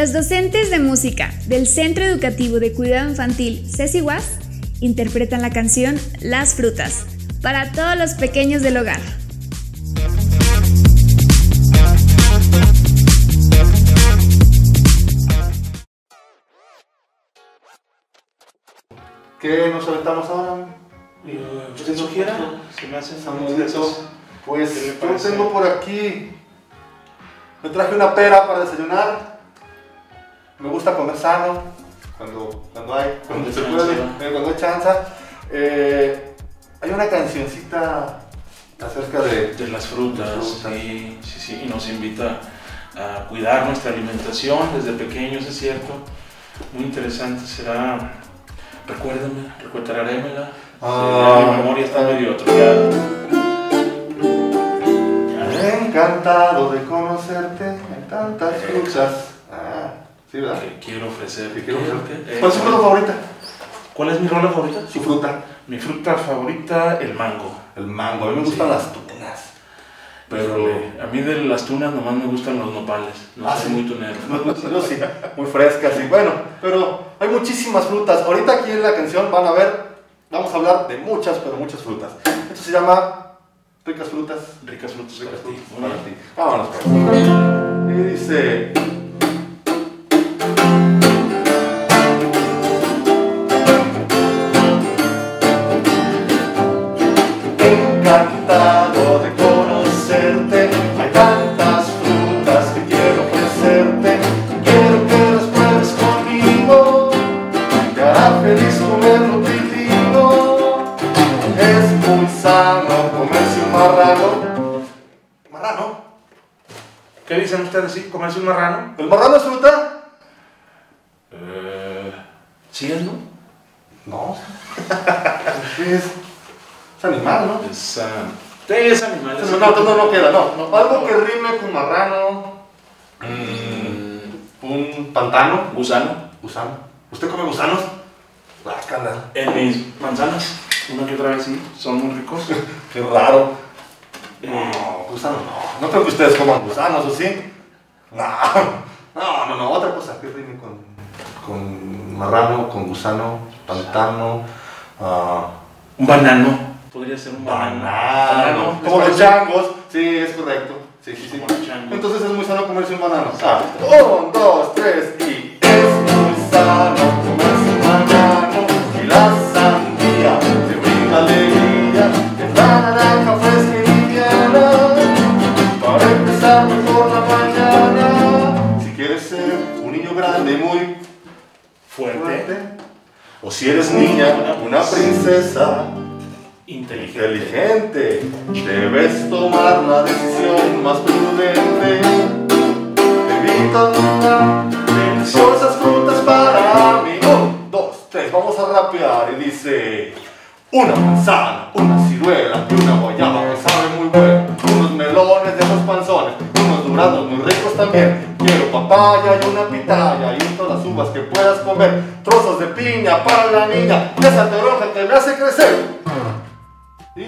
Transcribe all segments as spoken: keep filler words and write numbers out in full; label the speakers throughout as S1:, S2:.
S1: Los docentes de música del Centro Educativo de Cuidado Infantil CECIWAS interpretan la canción Las Frutas para todos los pequeños del hogar.
S2: ¿Qué nos aventamos ahora?
S3: ¿Usted sugiera? Se me hace
S2: Samudito. Pues yo tengo por aquí, me traje una pera para desayunar. Me gusta comer sano, cuando, cuando hay, cuando, cuando se puede, eh, cuando hay chance. Eh, hay una cancioncita acerca de,
S3: de las frutas,
S2: las frutas.
S3: Sí, sí, sí, y nos invita a cuidar nuestra alimentación desde pequeños, es cierto. Muy interesante será. Recuérdame, recuérdarémela.
S2: Ah,
S3: sí, mi memoria está medio atrofiada.
S2: Encantado de conocerte en tantas frutas. Ah, sí, ¿verdad?
S3: Que quiero ofrecer.
S2: Que quiero ofrecerte.
S3: Eh,
S2: ¿Cuál es su fruta favorita?
S3: ¿Cuál es mi rola favorita?
S2: Su fruta.
S3: Mi fruta favorita, el mango.
S2: El mango. A mí me gustan
S3: Sí.
S2: las tunas.
S3: Pero a mí de las tunas nomás me gustan los nopales. No
S2: Ah,
S3: soy
S2: sí.
S3: muy tunero.
S2: Yo sí, muy frescas y bueno, pero hay muchísimas frutas. Ahorita aquí en la canción van a ver, vamos a hablar de muchas, pero muchas frutas. Esto se llama Ricas Frutas.
S3: Ricas frutas
S2: Ricas
S3: para ti.
S2: frutas
S3: Muy
S2: para
S3: bien.
S2: ti. Vámonos pues. Y dice... Encantado de conocerte, hay tantas frutas que quiero ofrecerte. Quiero que las pruebes conmigo, te hará feliz comer nutritivo. Es muy sano comerse un marrano. ¿Marrano?
S3: ¿Qué dicen ustedes? ¿Sí? ¿Comerse un marrano?
S2: ¿El marrano es fruta?
S3: Eh, ¿Sí es, no?
S2: No. Es, es animal, ¿no?
S3: Es, uh, es animal.
S2: No, no, no, no queda, no. no. Algo que rime con marrano. Mm, un pantano.
S3: Gusano.
S2: Gusano. ¿Usted come gusanos? Bácala.
S3: En mis manzanas, una que otra vez sí, son muy ricos.
S2: Qué raro.
S3: Eh,
S2: No, gusano no. No creo que ustedes coman gusanos, ¿o sí? No. No, no, no. Otra cosa que rime con, con marrano, con gusano, pantano. Uh,
S3: un banano. Podría ser un banano.
S2: banano.
S3: ¿Les
S2: Como los
S3: parece?
S2: changos. Sí, es correcto. Sí, sí, sí.
S3: Como los changos.
S2: Entonces es muy sano comerse un banano. Ah, un, dos, tres y es muy sano comerse un banano. Y la sandía te brinda alegría. Es la naranja fresca y liviana para empezar mejor la mañana. Si quieres ser un niño grande muy
S3: Fuerte.
S2: fuerte, o si eres niña, una princesa
S3: Inteligente.
S2: inteligente, debes tomar la decisión más prudente. Evita deliciosas frutas para mí. Un, dos, tres, vamos a rapear y dice: una manzana, una ciruela y una guayaba que sabe muy bueno. Unos melones de esos panzones, unos duraznos muy ricos también. Quiero papaya y una pitaya y todas las uvas que puedas comer. Trozos de piña para la niña, esa toronja que me hace crecer. ¿Sí?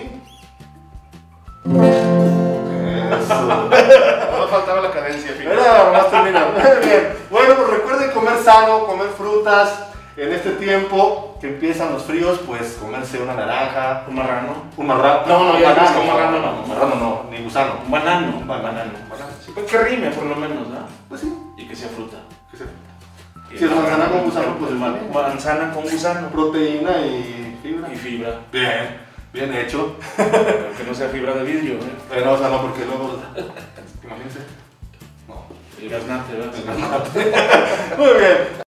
S2: Eso.
S3: No faltaba la cadencia, fíjate.
S2: Era, vamos a terminar. Muy bien. Bueno, pues recuerden comer sano, comer frutas. En este tiempo que empiezan los fríos, pues comerse una naranja,
S3: Un marrano.
S2: un marrano.
S3: No, no, ya
S2: banano,
S3: un marrano no.
S2: Un marrano no, ni gusano.
S3: Un banano.
S2: Un banano.
S3: banano. Sí, pues que rime por lo menos, ¿no?
S2: Pues sí.
S3: Y que sea fruta.
S2: ¿Qué se-
S3: Y
S2: Si es
S3: el
S2: manzana
S3: marrano,
S2: con gusano, pues
S3: el
S2: está
S3: ma-
S2: bien.
S3: manzana con gusano.
S2: Proteína y fibra.
S3: Y fibra.
S2: Bien, bien hecho.
S3: Pero que no sea fibra de vidrio, ¿eh?
S2: Pero, o sea, no, porque luego. Imagínense. No.
S3: El gaznate, ¿verdad?
S2: Muy bien.